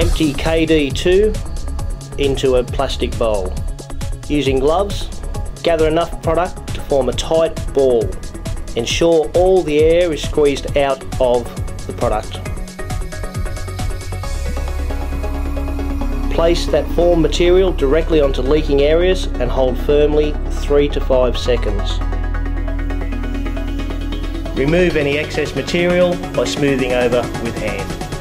empty KD2 into a plastic bowl. Using gloves, gather enough product to form a tight ball. Ensure all the air is squeezed out of the product. Place that formed material directly onto leaking areas and hold firmly 3 to 5 seconds. Remove any excess material by smoothing over with hand.